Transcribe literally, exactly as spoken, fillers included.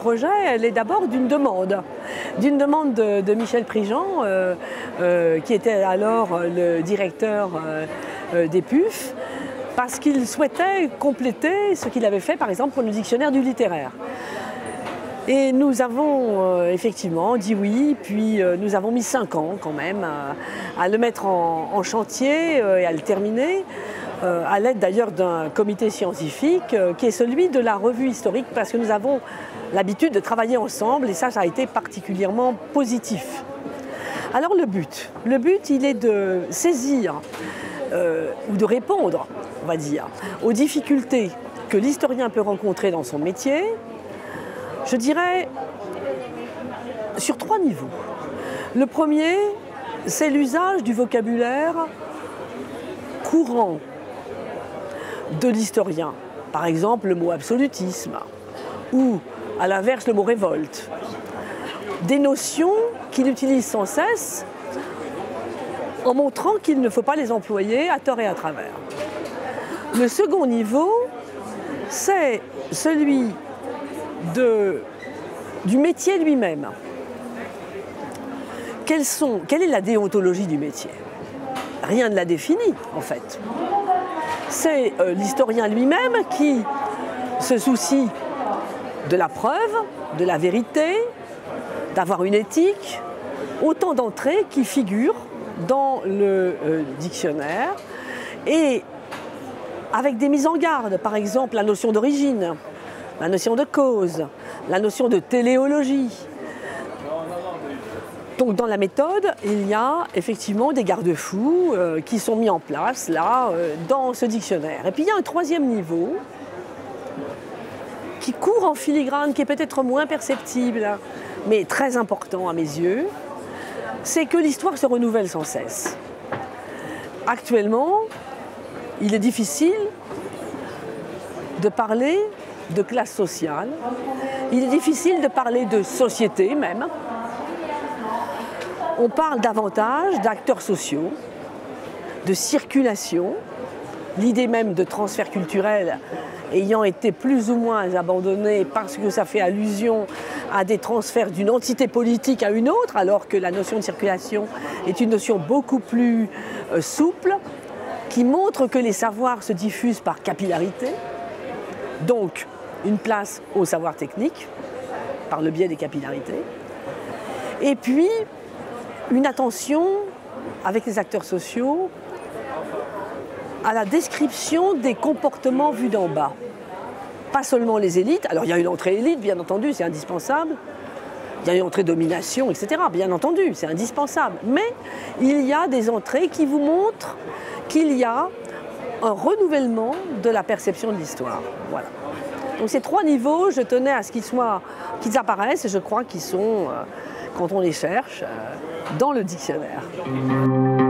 projet, elle est d'abord d'une demande. D'une demande de, de Michel Prigent, euh, euh, qui était alors le directeur euh, euh, des P U F, parce qu'il souhaitait compléter ce qu'il avait fait, par exemple, pour le dictionnaire du littéraire. Et nous avons euh, effectivement dit oui, puis euh, nous avons mis cinq ans quand même à, à le mettre en, en chantier euh, et à le terminer, euh, à l'aide d'ailleurs d'un comité scientifique euh, qui est celui de la revue historique, parce que nous avons l'habitude de travailler ensemble et ça, ça a été particulièrement positif. Alors le but, le but il est de saisir euh, ou de répondre, on va dire, aux difficultés que l'historien peut rencontrer dans son métier. Je dirais sur trois niveaux. Le premier, c'est l'usage du vocabulaire courant de l'historien. Par exemple, le mot absolutisme ou, à l'inverse, le mot révolte. Des notions qu'il utilise sans cesse en montrant qu'il ne faut pas les employer à tort et à travers. Le second niveau, c'est celui De, du métier lui-même. Quelles sont, quelle est la déontologie du métier? Rien ne la définit, en fait. C'est euh, l'historien lui-même qui se soucie de la preuve, de la vérité, d'avoir une éthique, autant d'entrées qui figurent dans le euh, dictionnaire, et avec des mises en garde, par exemple la notion d'origine, la notion de cause, la notion de téléologie. Donc dans la méthode, il y a effectivement des garde-fous euh, qui sont mis en place là, euh, dans ce dictionnaire. Et puis il y a un troisième niveau qui court en filigrane, qui est peut-être moins perceptible, mais très important à mes yeux, c'est que l'histoire se renouvelle sans cesse. Actuellement, il est difficile de parler de classe sociale, il est difficile de parler de société même. On parle davantage d'acteurs sociaux, de circulation, l'idée même de transfert culturel ayant été plus ou moins abandonnée parce que ça fait allusion à des transferts d'une entité politique à une autre, alors que la notion de circulation est une notion beaucoup plus euh, souple, qui montre que les savoirs se diffusent par capillarité, donc une place au savoir technique, par le biais des capillarités, et puis une attention, avec les acteurs sociaux, à la description des comportements vus d'en bas. Pas seulement les élites, alors il y a une entrée élite, bien entendu, c'est indispensable, il y a une entrée domination, et cetera, bien entendu, c'est indispensable, mais il y a des entrées qui vous montrent qu'il y a un renouvellement de la perception de l'histoire. Voilà. Donc ces trois niveaux, je tenais à ce qu'ils soient, qu'ils apparaissent, et je crois qu'ils sont, euh, quand on les cherche, euh, dans le dictionnaire.